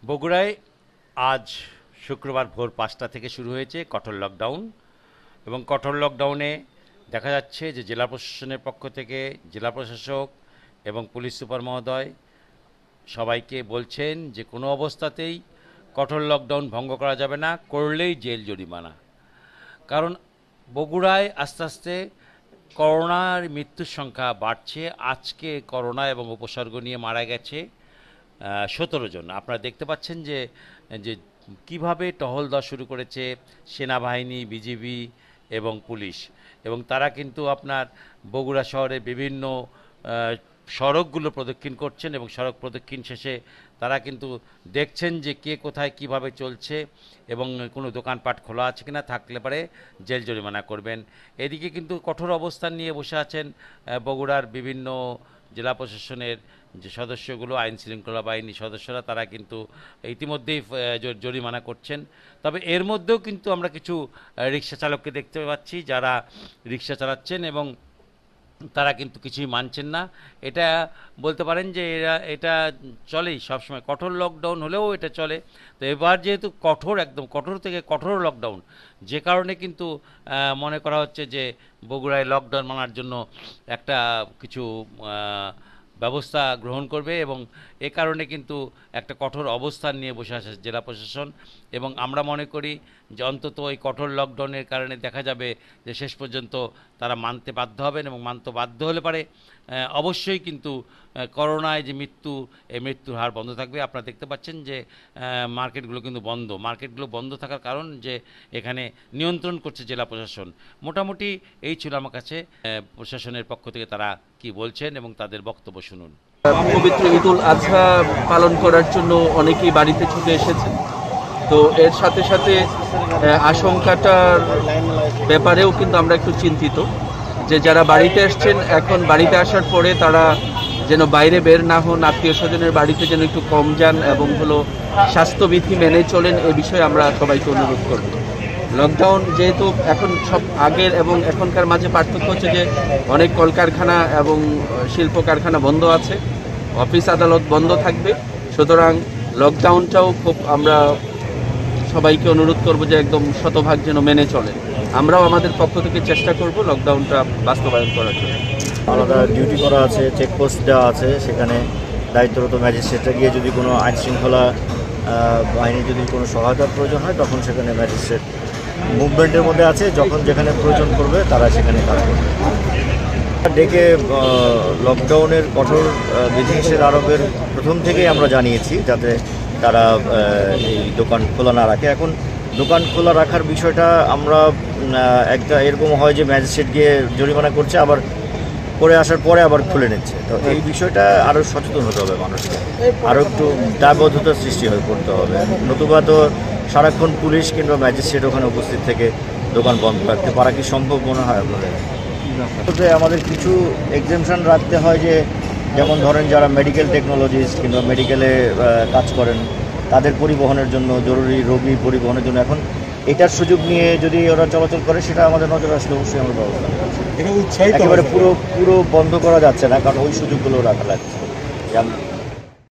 বগুড়ায় আজ শুক্রবার ভোর ৫টা থেকে শুরু হয়েছে কঠোর লকডাউন এবং কঠোর লকডাউনে দেখা যাচ্ছে যে জেলা প্রশাসনের পক্ষ থেকে জেলা প্রশাসক এবং পুলিশ সুপার মহোদয় সবাইকে বলছেন যে কোনো অবস্থাতেই কঠোর লকডাউন ভঙ্গ করা যাবে না, করলেই জেল জরিমানা। কারণ বগুড়ায় আস্তে আস্তে করোনার মৃত্যুর সংখ্যা বাড়ছে। আজকে করোনা এবং উপসর্গ নিয়ে মারা গেছে 17 জন। আপনারা দেখতে পাচ্ছেন যে যে কীভাবে টহল দেওয়া শুরু করেছে সেনাবাহিনী, বিজিবি এবং পুলিশ, এবং তারা কিন্তু আপনার বগুড়া শহরে বিভিন্ন সড়কগুলো প্রদক্ষিণ করছেন এবং সড়ক প্রদক্ষিণ শেষে তারা কিন্তু দেখছেন যে কে কোথায় কিভাবে চলছে এবং কোনো দোকানপাট খোলা আছে কিনা, থাকলে পারে জেল জরিমানা করবেন। এদিকে কিন্তু কঠোর অবস্থান নিয়ে বসে আছেন বগুড়ার বিভিন্ন জেলা প্রশাসনের যে সদস্যগুলো, আইন শৃঙ্খলা বাহিনীর সদস্যরা, তারা কিন্তু ইতিমধ্যেই জরিমানা করছেন। তবে এর মধ্যেও কিন্তু আমরা কিছু রিক্সা চালককে দেখতে পাচ্ছি যারা রিক্সা চালাচ্ছেন এবং তারা কিন্তু কিছুই মানছেন না। এটা বলতে পারেন যে এটা চলেই সবসময়, কঠোর লকডাউন হলেও এটা চলে। তো এবার যেহেতু একদম কঠোর থেকে কঠোর লকডাউন, যে কারণে কিন্তু মনে করা হচ্ছে যে বগুড়ায় লকডাউন মানার জন্য একটা কিছু ব্যবস্থা গ্রহণ করবে এবং এ কারণে কিন্তু একটা কঠোর অবস্থান নিয়ে বসে আছে জেলা প্রশাসন। এবং আমরা মনে করি যে অন্তত এই কঠোর লকডাউনের কারণে দেখা যাবে যে শেষ পর্যন্ত তারা মানতে বাধ্য হবেন এবং মানতে বাধ্য হলে পারে অবশ্যই কিন্তু করোনায় যে এই মৃত্যুর হার বন্ধ থাকবে। আপনারা দেখতে পাচ্ছেন যে মার্কেটগুলো কিন্তু বন্ধ। মার্কেটগুলো বন্ধ থাকার কারণ যে এখানে নিয়ন্ত্রণ করছে জেলা প্রশাসন। মোটামুটি এই ছিল আমার কাছে প্রশাসনের পক্ষ থেকে তারা কি বলছেন এবং তাদের বক্তব্য শুনুন। পবিত্র ঈদুল আজহা পালন করার জন্য অনেকেই বাড়িতে ছুটে এসেছেন। তো এর সাথে সাথে আশঙ্কাটার ব্যাপারেও কিন্তু আমরা একটু চিন্তিত যে যারা বাড়িতে আসছেন, এখন বাড়িতে আসার পরে তারা যেন বাইরে বের না হন, আত্মীয় স্বজনের বাড়িতে যেন একটু কম যান এবং স্বাস্থ্যবিধি মেনে চলেন। এ বিষয়ে আমরা সবাইকে অনুরোধ করব। লকডাউন যেহেতু এখন সব আগের এবং এখনকার মাঝে পার্থক্য হচ্ছে যে অনেক কলকারখানা এবং শিল্প কারখানা বন্ধ আছে, অফিস আদালত বন্ধ থাকবে। সুতরাং লকডাউনটাও খুব আমরা সবাইকে অনুরোধ করব যে একদম শতভাগ যেন মেনে চলে। আমরাও আমাদের পক্ষ থেকে চেষ্টা করব লকডাউনটা বাস্তবায়ন করার জন্য। আলাদা ডিউটি করা আছে, চেকপোস্ট দেওয়া আছে, সেখানে দায়িত্বরত ম্যাজিস্ট্রেটরা গিয়ে যদি কোনো আইন শৃঙ্খলা বাহিনীর যদি কোনো সহায়তার প্রয়োজন হয় তখন সেখানে ম্যাজিস্ট্রেট মুভমেন্টের মধ্যে আছে, যখন যেখানে প্রয়োজন করবে তারা সেখানে কাজ করবে। ডেকে লকডাউনের কঠোর বিধিনিষেধ আরোপের প্রথম থেকেই আমরা জানিয়েছি যাতে তারা এই দোকান খোলা না রাখে। এখন দোকান খোলা রাখার বিষয়টা আমরা একটা এরকম হয় যে ম্যাজিস্ট্রেট গিয়ে জরিমানা করছে, আবার করে আসার পরে আবার খুলে নিচ্ছে। তো এই বিষয়টা আরও সচেতন হতে হবে, মানুষকে আরও একটু দায়বদ্ধতার সৃষ্টি করতে হবে। নতুবা তো সারাক্ষণ পুলিশ কিংবা ম্যাজিস্ট্রেট ওখানে উপস্থিত থেকে দোকান বন্ধ রাখতে পারা কি সম্ভব মনে হয় আপনাদের? আমাদের কিছু এক্সেমশন রাখতে হয়, যে যেমন ধরেন যারা মেডিকেল টেকনোলজিস্ট কিংবা মেডিকেলে কাজ করেন তাদের পরিবহনের জন্য, জরুরি রোগী পরিবহনের জন্য এখন এটার সুযোগ নিয়ে যদি ওরা চলাচল করে সেটা আমাদের নজরে আসলে অবশ্যই আমরা ব্যবস্থা করছি। একেবারে পুরো বন্ধ করা যাচ্ছে না, কারণ ওই সুযোগগুলো রাখা লাগছে।